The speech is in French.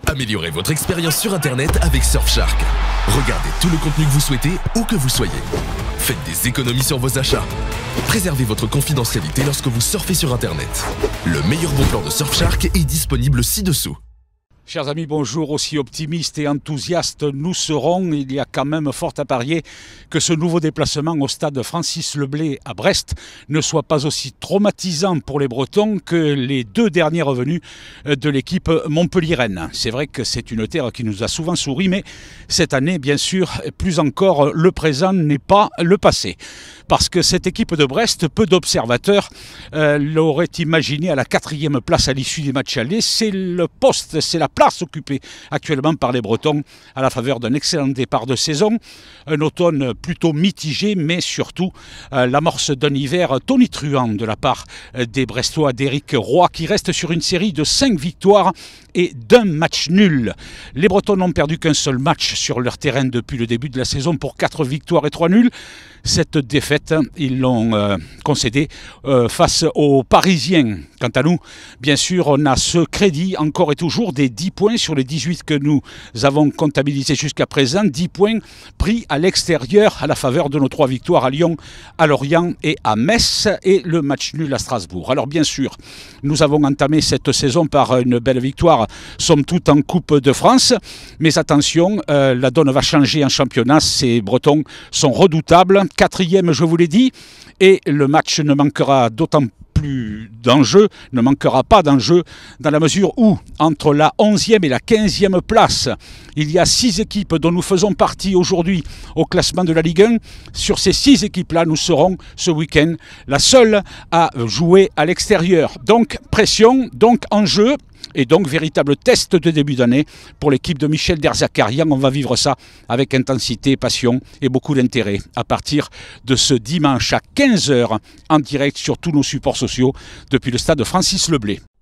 Améliorez votre expérience sur Internet avec Surfshark. Regardez tout le contenu que vous souhaitez, où que vous soyez. Faites des économies sur vos achats. Préservez votre confidentialité lorsque vous surfez sur Internet. Le meilleur bon plan de Surfshark est disponible ci-dessous. Chers amis, bonjour. Aussi optimistes et enthousiastes nous serons, il y a quand même fort à parier que ce nouveau déplacement au stade Francis Leblay à Brest ne soit pas aussi traumatisant pour les Bretons que les deux derniers revenus de l'équipe montpelliéraine. C'est vrai que c'est une terre qui nous a souvent souri, mais cette année, bien sûr, plus encore, le présent n'est pas le passé. Parce que cette équipe de Brest, peu d'observateurs l'auraient imaginé à la 4e place à l'issue des matchs allés. C'est le poste, c'est la place occupée actuellement par les Bretons à la faveur d'un excellent départ de saison. Un automne plutôt mitigé, mais surtout l'amorce d'un hiver tonitruant de la part des Brestois d'Éric Roy, qui reste sur une série de 5 victoires et d'un match nul. Les Bretons n'ont perdu qu'un seul match sur leur terrain depuis le début de la saison pour 4 victoires et 3 nuls. Cette défaite, ils l'ont concédée face aux Parisiens. Quant à nous, bien sûr, on a ce crédit encore et toujours des 10 points sur les 18 que nous avons comptabilisés jusqu'à présent. 10 points pris à l'extérieur à la faveur de nos 3 victoires à Lyon, à Lorient et à Metz, et le match nul à Strasbourg. Alors bien sûr, nous avons entamé cette saison par une belle victoire, somme toute en Coupe de France. Mais attention, la donne va changer en championnat. Ces Bretons sont redoutables. 4e, je vous l'ai dit, et le match ne manquera d'autant plus d'enjeu, ne manquera pas d'enjeu dans la mesure où, entre la 11e et la 15e place, il y a 6 équipes dont nous faisons partie aujourd'hui au classement de la Ligue 1. Sur ces 6 équipes-là, nous serons ce week-end la seule à jouer à l'extérieur. Donc pression, donc enjeu, et donc véritable test de début d'année pour l'équipe de Michel Derzakarian. On va vivre ça avec intensité, passion et beaucoup d'intérêt à partir de ce dimanche à 15 h en direct sur tous nos supports sociaux depuis le stade Francis Leblay.